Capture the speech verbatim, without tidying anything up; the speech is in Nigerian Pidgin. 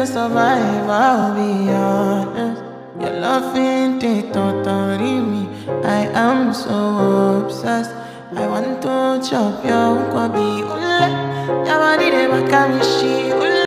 to survive, I'll be honest. Your love ain't it, totally me. I am so obsessed. I want to chop your kwabi ule. Your body, they make me she ule.